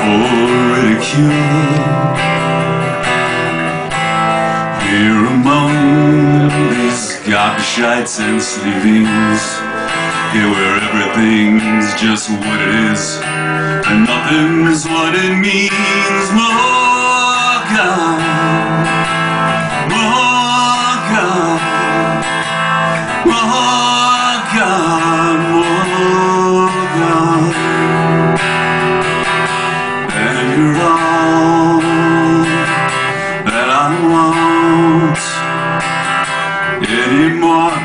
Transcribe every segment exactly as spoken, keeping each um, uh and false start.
for ridicule. Here among these garbage and sleevings, here where everything's just what it is and nothing's what it means. More God, more God, more God, more God, and you're all that I want anymore.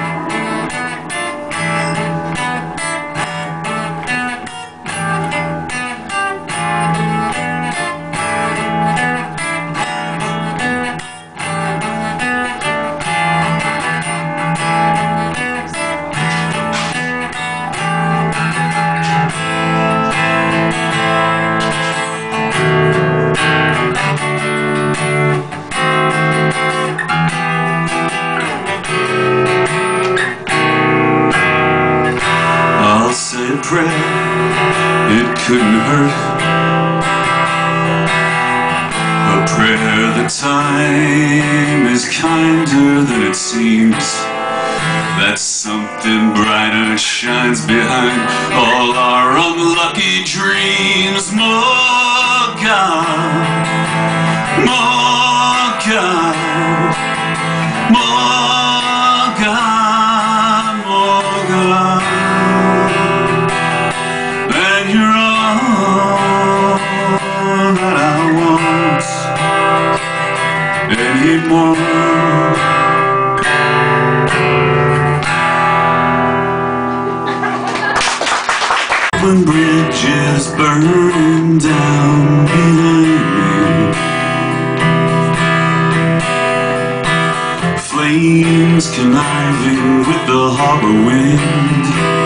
Prayer, it couldn't hurt. A prayer that time is kinder than it seems, that something brighter shines behind all our unlucky dreams. More God, more God, more God, more God. You're all that I want anymore. When bridges burn down behind me, flames conniving with the harbor wind,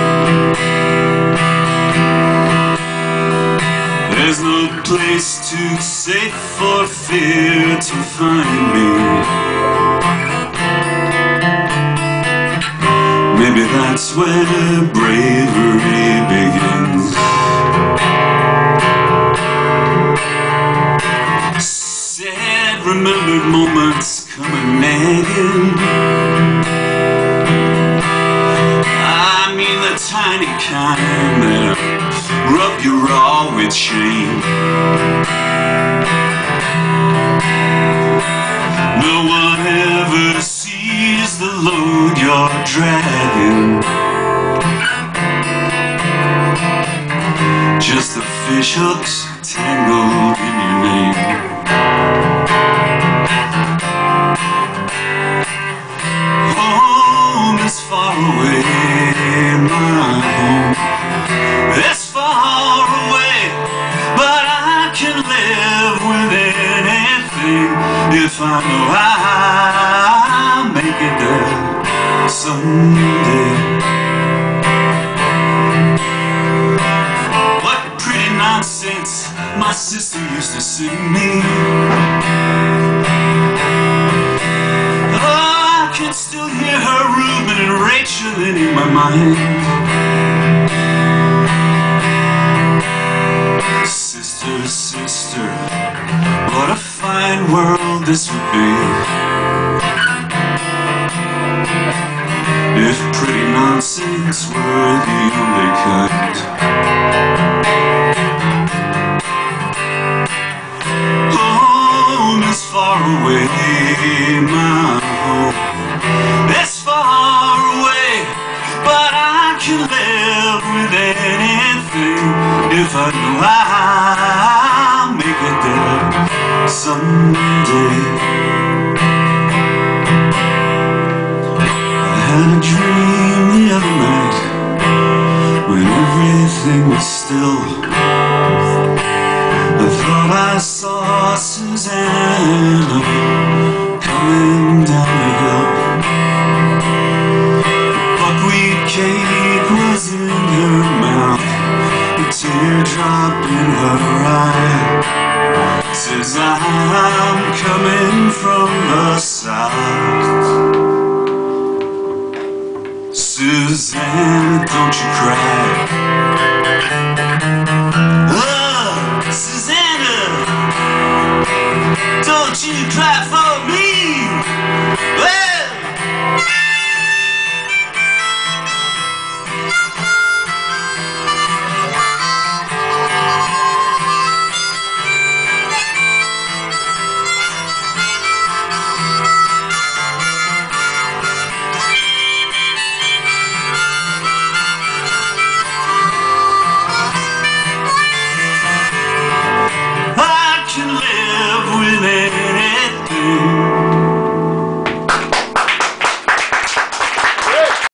there's no place too safe for fear to find me. Maybe that's where bravery begins. Sad remembered moments come and nagging. I mean the tiny kind that rub you raw with shame. No one ever sees the load you're dragging, just the fish hooks tangled in your name. Home is far away, my home. It's far away, but I can live with anything if I know I'll make it there someday. What pretty nonsense my sister used to sing me. Oh, I can still hear her Reuben and Rachel in my mind. Sister, what a fine world this would be if pretty nonsense were the only kind. Home is far away, my home. It's far away, but I can live with anything if I know I'll make it there someday. I had a dream the other night when everything was still. I thought I saw Susanna coming down the hill. Buckwheat cake was in her mouth, a teardrop in her eye. Says I'm coming from the south. Susanna, don't you cry. Oh, Susanna. clap for me.